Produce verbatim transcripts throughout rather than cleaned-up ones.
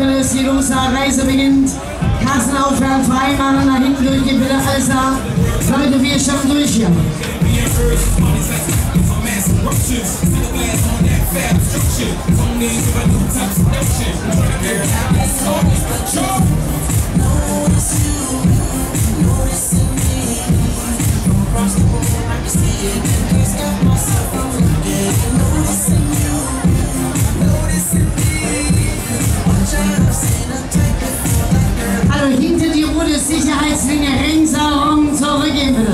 bitte, ist die große Reise beginnt. Kassenaufwärts, Freimann nach hinten durchgehen, bitte, alles da. Leute, wir schaffen durch hier. Also hinter die rote Sicherheitslinie ringsherum zurückgehen bitte.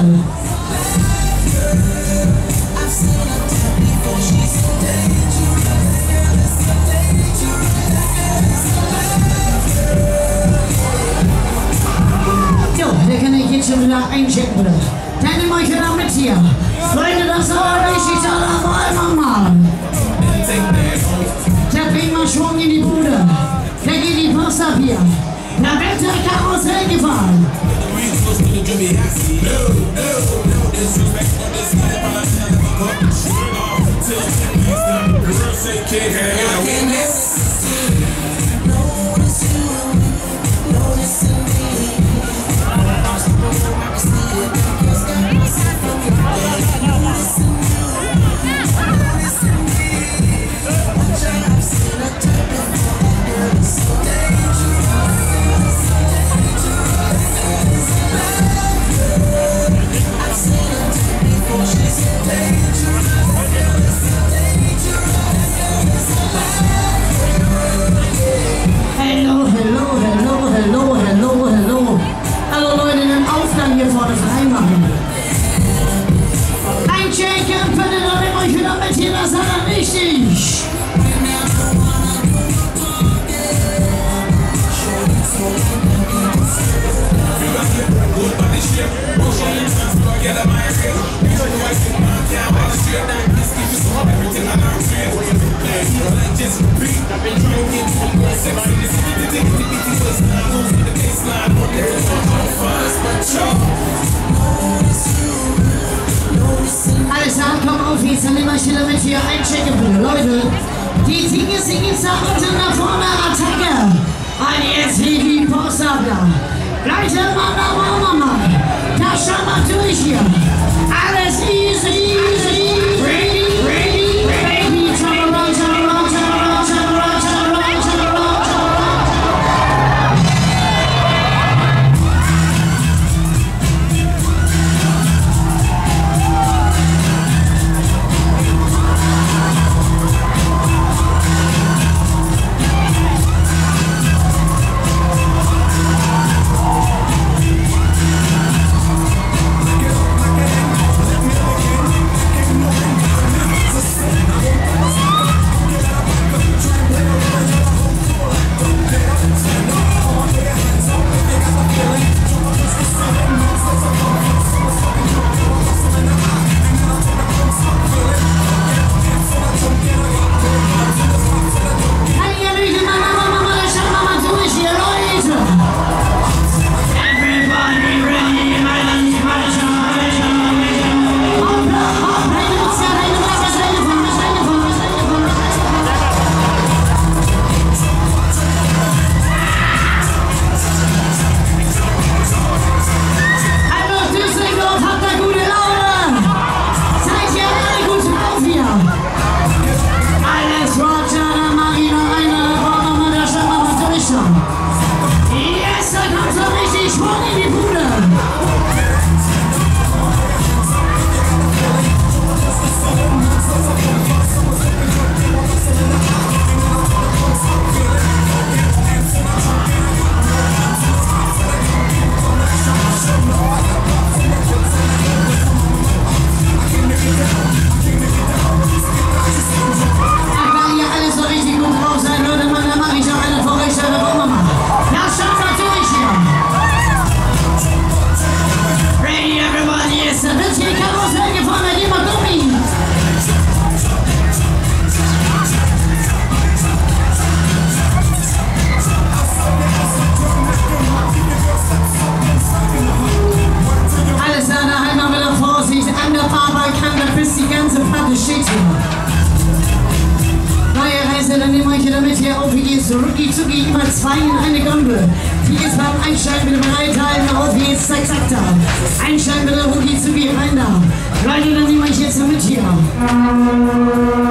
Jo, der kann ich jetzt schon wieder einchecken bitte. Dann nehmt euch wieder mit hier. Leute, das war richtig, da wollen wir mal. Da bringt man Schwung in die Bude. Da geht die Post ab hier. Da wird der Karussell gefahren. Alles klar, komm auf, jetzt dann immer schneller mit hier einchecken, bitte. Leute, die Dinge sind jetzt da unten nach vorne, Attacke. Und jetzt wie die Post ab da. Leute, Mama, Mama, Mama. Da schauen wir durch hier. Alles easy, easy. Ready, ready, ready. Turn around, turn around, turn around, turn around, turn around, turn around, turn around. Neue Reise, dann nehmen wir euch wieder mit hier auf. Wie geht's? Rucki zucki, immer zwei in eine Gombe. Hier geht's beim Einsteigen bitte bereithalten. Auf geht's, zack, zack, da. Einsteigen bitte, Rucki zucki, rein da. Leute, dann nehmen wir euch jetzt mit hier.